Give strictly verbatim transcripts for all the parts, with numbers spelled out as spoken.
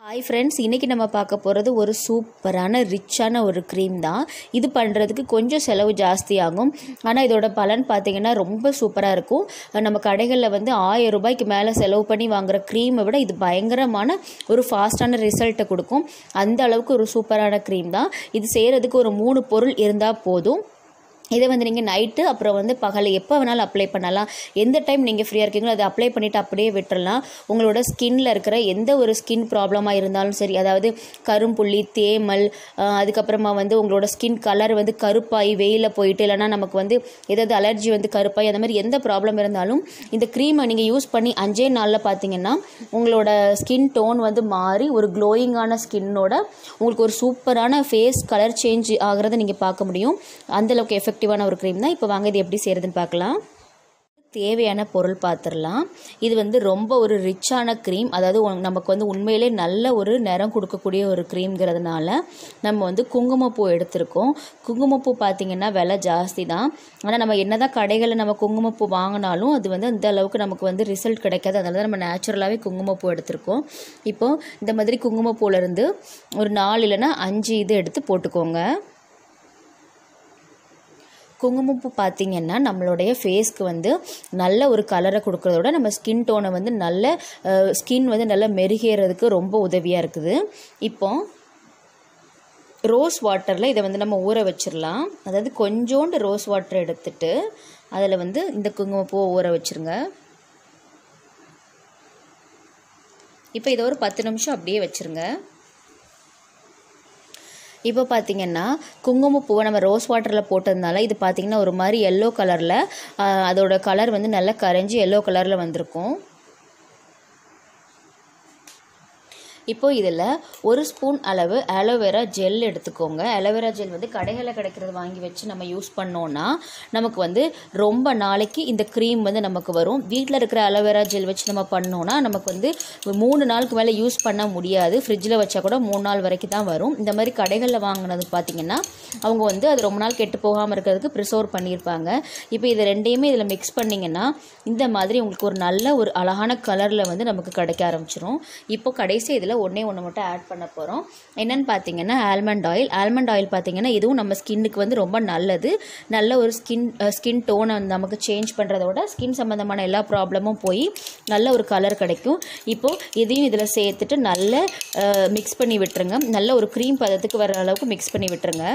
Hi friends, இன்றைக்கி நம்ம பார்க்க போகிறது ஒரு சூப்பரான ரிச்சான ஒரு க்ரீம் தான். இது பண்ணுறதுக்கு கொஞ்சம் செலவு ஜாஸ்தியாகும். ஆனால் இதோட பலன் பார்த்திங்கன்னா ரொம்ப சூப்பராக இருக்கும். நம்ம கடைகளில் வந்து ஆயிரம் ரூபாய்க்கு மேலே செலவு பண்ணி வாங்குகிற க்ரீமை விட இது பயங்கரமான ஒரு ஃபாஸ்ட்டான ரிசல்ட்டை கொடுக்கும். அந்த அளவுக்கு ஒரு சூப்பரான க்ரீம் தான். இது செய்கிறதுக்கு ஒரு மூணு பொருள் இருந்தால் போதும். இதை வந்து நீங்கள் நைட்டு அப்புறம் வந்து பகல் எப்போ வேணாலும் அப்ளை பண்ணலாம். எந்த டைம் நீங்கள் ஃப்ரீயாக இருக்கீங்களோ அதை அப்ளை பண்ணிவிட்டு அப்படியே விட்டுறலாம். உங்களோட ஸ்கின்னில் இருக்கிற எந்த ஒரு ஸ்கின் ப்ராப்ளமாக இருந்தாலும் சரி, அதாவது கரும்புள்ளி, தேமல், அதுக்கப்புறமா வந்து உங்களோட ஸ்கின் கலர் வந்து கருப்பாகி வெயிலில் போயிட்டு, இல்லைனா நமக்கு வந்து ஏதாவது அலர்ஜி வந்து கருப்பாகி, அந்த மாதிரி எந்த ப்ராப்ளம் இருந்தாலும் இந்த க்ரீமை நீங்கள் யூஸ் பண்ணி அஞ்சே நாளில் பார்த்தீங்கன்னா உங்களோட ஸ்கின் டோன் வந்து மாறி ஒரு க்ளோயிங்கான ஸ்கின்னோட உங்களுக்கு ஒரு சூப்பரான ஃபேஸ் கலர் சேஞ்ச் ஆகிறத நீங்கள் பார்க்க முடியும். அந்தளவுக்கு எஃபெக்ட் ஒரு க்ரீம் தான். இப்போ வாங்க இது எப்படி செய்யறதுன்னு பார்க்கலாம். தேவையான பொருள் பார்த்துடலாம். இது வந்து ரொம்ப ஒரு ரிச்சான க்ரீம், அதாவது நமக்கு வந்து உண்மையிலே நல்ல ஒரு நிறம் கொடுக்கக்கூடிய ஒரு க்ரீம்ங்கிறதுனால நம்ம வந்து குங்குமப்பூ எடுத்திருக்கோம். குங்குமப்பூ பார்த்திங்கன்னா விலை ஜாஸ்தி தான். ஆனால் நம்ம என்ன தான் கடைகளில் நம்ம குங்குமப்பூ வாங்கினாலும் அது வந்து அந்த அளவுக்கு நமக்கு வந்து ரிசல்ட் கிடைக்காது. அதனால தான் நம்ம நேச்சுரலாகவே குங்குமப்பூ எடுத்திருக்கோம். இப்போது இந்த மாதிரி குங்குமப்பூலேருந்து ஒரு நாலு இல்லைன்னா அஞ்சு இது எடுத்து போட்டுக்கோங்க. குங்குமப்பூ பார்த்திங்கன்னா நம்மளுடைய ஃபேஸ்க்கு வந்து நல்ல ஒரு கலரை கொடுக்குறதோட நம்ம ஸ்கின் டோனை வந்து நல்ல ஸ்கின் வந்து நல்லா மெருகேறதுக்கு ரொம்ப உதவியாக இருக்குது. இப்போ ரோஸ் வாட்டரில் இதை வந்து நம்ம ஊற வச்சிடலாம். அதாவது கொஞ்சோண்டு ரோஸ் வாட்டர் எடுத்துட்டு அதில் வந்து இந்த குங்குமப்பூவை ஊற வச்சுருங்க. இப்போ இதை ஒரு பத்து நிமிஷம் அப்படியே வச்சுருங்க. இப்போ பார்த்திங்கன்னா குங்குமப்பூவை நம்ம ரோஸ் வாட்டரில் போட்டதுனால இது பார்த்திங்கன்னா ஒரு மாதிரி எல்லோ கலரில், அதோட கலர் வந்து நல்லா கரைஞ்சி எல்லோ கலரில் வந்திருக்கும். இப்போ இதில் ஒரு ஸ்பூன் அளவு ஆலோவேரா ஜெல் எடுத்துக்கோங்க. ஆலோவேரா ஜெல் வந்து கடைகளில் கிடைக்கிறது வாங்கி வச்சு நம்ம யூஸ் பண்ணோன்னா நமக்கு வந்து ரொம்ப நாளைக்கு இந்த க்ரீம் வந்து நமக்கு வரும். வீட்டில் இருக்கிற ஆலோவேரா ஜெல் வச்சு நம்ம பண்ணோன்னா நமக்கு வந்து மூணு நாளுக்கு மேலே யூஸ் பண்ண முடியாது. ஃப்ரிட்ஜில் வச்சா கூட மூணு நாள் வரைக்கும் தான் வரும். இந்த மாதிரி கடைகளில் வாங்கினது பார்த்திங்கன்னா அவங்க வந்து அது ரொம்ப நாள் கெட்டு போகாமல் இருக்கிறதுக்கு ப்ரிசர்வ் பண்ணியிருப்பாங்க. இப்போ இது ரெண்டையுமே இதில் மிக்ஸ் பண்ணிங்கன்னா இந்த மாதிரி உங்களுக்கு ஒரு நல்ல ஒரு அழகான கலரில் வந்து நமக்கு கிடைக்க ஆரம்பிச்சிடும். இப்போ கடைசி இதில் ஒன்றே ஒன்று மட்டும் ஆட் பண்ண போகிறோம். என்னென்னு பார்த்தீங்கன்னா ஆல்மண்ட் ஆயில். ஆல்மண்ட் ஆயில் பார்த்தீங்கன்னா இதுவும் நம்ம ஸ்கின்னுக்கு வந்து ரொம்ப நல்லது. நல்ல ஒரு ஸ்கின் ஸ்கின் டோனை வந்து நமக்கு சேஞ்ச் பண்ணுறதோட ஸ்கின் சம்மந்தமான எல்லா ப்ராப்ளமும் போய் நல்ல ஒரு கலர் கிடைக்கும். இப்போது இதையும் இதில் சேர்த்துட்டு நல்ல மிக்ஸ் பண்ணி விட்டுருங்க. நல்ல ஒரு க்ரீம் பதத்துக்கு வர அளவுக்கு மிக்ஸ் பண்ணி விட்டுருங்க.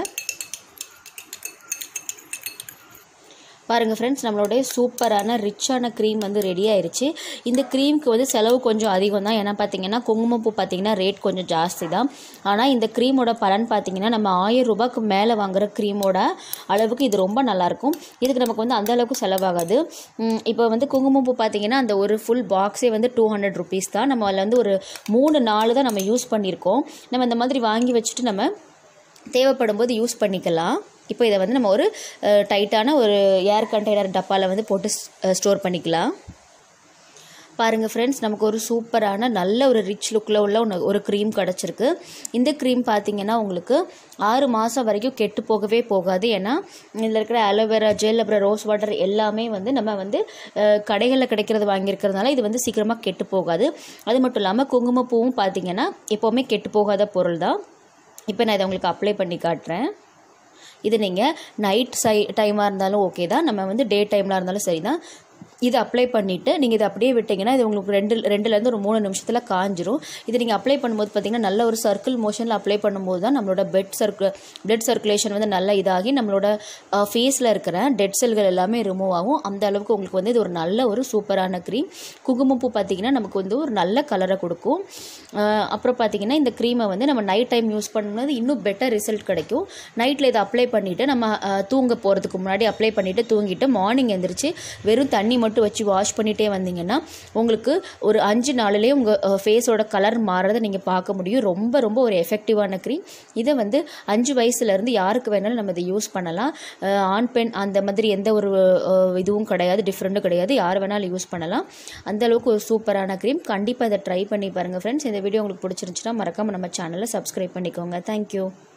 பாருங்கள் ஃப்ரெண்ட்ஸ், நம்மளுடைய சூப்பரான ரிச்சான க்ரீம் வந்து ரெடி ஆயிடுச்சு. இந்த க்ரீமுக்கு வந்து செலவு கொஞ்சம் அதிகம் தான். ஏன்னா பார்த்தீங்கன்னா குங்குமப்பூ பார்த்திங்கன்னா ரேட் கொஞ்சம் ஜாஸ்தி தான். ஆனால் இந்த க்ரீமோட பலன் பார்த்திங்கன்னா நம்ம ஆயிரம் ரூபாய்க்கு மேலே வாங்குகிற க்ரீமோட அளவுக்கு இது ரொம்ப நல்லாயிருக்கும். இதுக்கு நமக்கு வந்து அந்தளவுக்கு செலவாகாது. இப்போ வந்து குங்குமப்பூ பார்த்திங்கன்னா அந்த ஒரு ஃபுல் பாக்ஸே வந்து டூ ஹண்ட்ரட் ருபீஸ் தான். நம்ம அதில் வந்து ஒரு மூணு நாலு தான் நம்ம யூஸ் பண்ணியிருக்கோம். நம்ம இந்த மாதிரி வாங்கி வச்சுட்டு நம்ம தேவைப்படும் போது யூஸ் பண்ணிக்கலாம். இப்போ இதை வந்து நம்ம ஒரு டைட்டான ஒரு ஏர் கண்டெய்னர் டப்பாவில் வந்து போட்டு ஸ்டோர் பண்ணிக்கலாம். பாருங்கள் ஃப்ரெண்ட்ஸ், நமக்கு ஒரு சூப்பரான நல்ல ஒரு ரிச் லுக்கில் உள்ள ஒரு க்ரீம் கிடச்சிருக்கு. இந்த க்ரீம் பார்த்திங்கன்னா உங்களுக்கு ஆறு மாதம் வரைக்கும் கெட்டு போகவே போகாது. ஏன்னா இதில் இருக்கிற ஆலோவேரா ஜெல் அப்புறம் ரோஸ் வாட்டர் எல்லாமே வந்து நம்ம வந்து கடைகளில் கிடைக்கிறது வாங்கியிருக்கிறதுனால இது வந்து சீக்கிரமாக கெட்டு போகாது. அது மட்டும் இல்லாமல் குங்குமப்பூவும் பார்த்திங்கன்னா எப்போவுமே கெட்டு போகாத பொருள் தான். இப்போ நான் இதை உங்களுக்கு அப்ளை பண்ணி காட்டுறேன். இது நீங்கள் நைட் சை டைமாக இருந்தாலும் ஓகே தான், நம்ம வந்து டே டைமில் இருந்தாலும் சரி தான். இதை அப்ளை பண்ணிவிட்டு நீங்கள் இதை அப்படியே விட்டிங்கன்னா இது உங்களுக்கு ரெண்டு ரெண்டுலேருந்து ஒரு மூணு நிமிஷத்தில் காஞ்சிரும். இது நீங்கள் அப்ளை பண்ணும்போது பார்த்திங்கன்னா நல்ல ஒரு சர்க்கிள் மோஷனில் அப்ளை பண்ணும்போது தான் நம்மளோட பெட் சர்க்கு பிளட் சர்க்குலேஷன் வந்து நல்லா இதாகி நம்மளோட ஃபேஸில் இருக்கிற டெட் செல்கள் எல்லாமே ரிமூவ் ஆகும். அந்த அளவுக்கு உங்களுக்கு வந்து இது ஒரு நல்ல ஒரு சூப்பரான க்ரீம். குங்குமப்பூ பார்த்திங்கன்னா நமக்கு வந்து ஒரு நல்ல கலரை கொடுக்கும். அப்புறம் பார்த்திங்கன்னா இந்த க்ரீமை வந்து நம்ம நைட் டைம் யூஸ் பண்ணும்போது இன்னும் பெட்டர் ரிசல்ட் கிடைக்கும். நைட்டில் இதை அப்ளை பண்ணிவிட்டு நம்ம தூங்க போகிறதுக்கு முன்னாடி அப்ளை பண்ணிவிட்டு தூங்கிட்டு மார்னிங் எழுந்திரிச்சு வெறும் தண்ணி மட்டும் வச்சு வாஷ் பண்ணிட்டே வந்தீங்கன்னா உங்களுக்கு ஒரு அஞ்சு நாளிலேயே உங்கள் ஃபேஸோட கலர் மாறுறதை நீங்கள் பார்க்க முடியும். ரொம்ப ரொம்ப ஒரு எஃபெக்டிவான க்ரீம். இதை வந்து அஞ்சு வயசுலேருந்து யாருக்கு வேணாலும் நம்ம இதை யூஸ் பண்ணலாம். ஆண் பெண் அந்த மாதிரி எந்த ஒரு இதுவும் கிடையாது, டிஃப்ரெண்ட்டும் கிடையாது. யார் வேணாலும் யூஸ் பண்ணலாம். அந்தளவுக்கு ஒரு சூப்பரான க்ரீம். கண்டிப்பாக இதை ட்ரை பண்ணி பாருங்கள் ஃப்ரெண்ட்ஸ். இந்த வீடியோ உங்களுக்கு பிடிச்சிருந்துச்சுன்னா மறக்காமல் நம்ம சேனலை சப்ஸ்கிரைப் பண்ணிக்கோங்க. தேங்க்யூ.